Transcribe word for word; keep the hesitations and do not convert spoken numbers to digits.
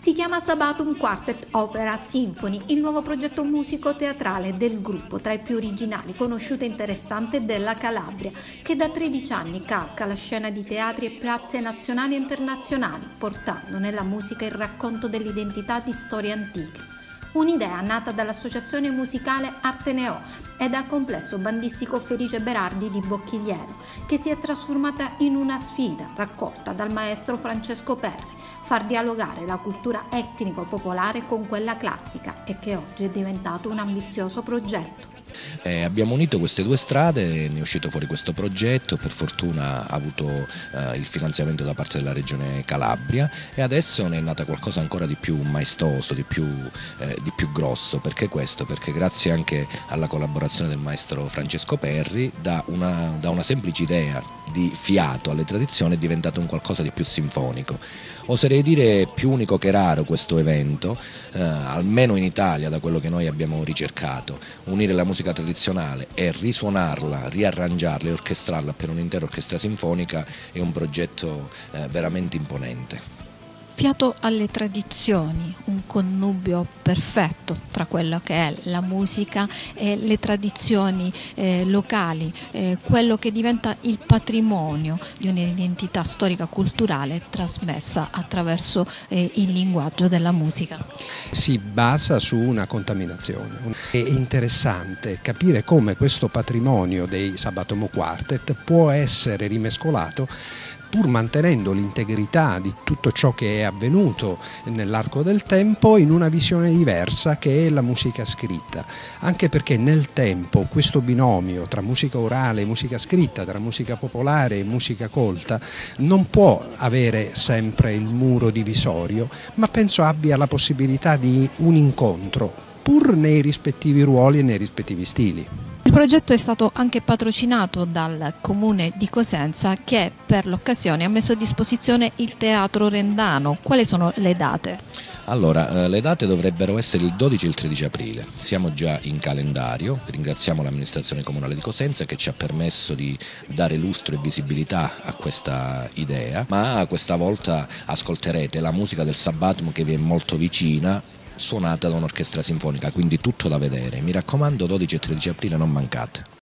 Si chiama Sabatum Quartet Opera Symphony, il nuovo progetto musico-teatrale del gruppo, tra i più originali, conosciuto e interessante della Calabria, che da tredici anni calca la scena di teatri e piazze nazionali e internazionali, portando nella musica il racconto dell'identità di storie antiche. Un'idea nata dall'associazione musicale Arteneo e dal complesso bandistico Felice Berardi di Bocchigliero, che si è trasformata in una sfida raccolta dal maestro Francesco Perri, far dialogare la cultura etnico-popolare con quella classica e che oggi è diventato un ambizioso progetto. Eh, abbiamo unito queste due strade, ne è uscito fuori questo progetto, per fortuna ha avuto eh, il finanziamento da parte della regione Calabria e adesso ne è nata qualcosa ancora di più maestoso, di più, eh, di più grosso. Perché questo? Perché grazie anche alla collaborazione del maestro Francesco Perri, da una, da una semplice idea di fiato alle tradizioni è diventato un qualcosa di più sinfonico. Oserei dire più unico che raro questo evento, eh, almeno in Italia, da quello che noi abbiamo ricercato. Unire la musica tradizionale e risuonarla, riarrangiarla e orchestrarla per un'intera orchestra sinfonica è un progetto eh, veramente imponente. Fiato alle tradizioni, un connubio perfetto tra quello che è la musica e le tradizioni eh, locali, eh, quello che diventa il patrimonio di un'identità storica culturale trasmessa attraverso eh, il linguaggio della musica. Si basa su una contaminazione. È interessante capire come questo patrimonio dei Sabatum Quartet può essere rimescolato pur mantenendo l'integrità di tutto ciò che è avvenuto nell'arco del tempo in una visione diversa che è la musica scritta, anche perché nel tempo questo binomio tra musica orale e musica scritta, tra musica popolare e musica colta non può avere sempre il muro divisorio, ma penso abbia la possibilità di un incontro pur nei rispettivi ruoli e nei rispettivi stili. Il progetto è stato anche patrocinato dal Comune di Cosenza, che per l'occasione ha messo a disposizione il Teatro Rendano. Quali sono le date? Allora, eh, le date dovrebbero essere il dodici e il tredici aprile, siamo già in calendario, ringraziamo l'amministrazione comunale di Cosenza che ci ha permesso di dare lustro e visibilità a questa idea, ma questa volta ascolterete la musica del Sabatum che vi è molto vicina, suonata da un'orchestra sinfonica, quindi tutto da vedere. Mi raccomando, dodici e tredici aprile non mancate.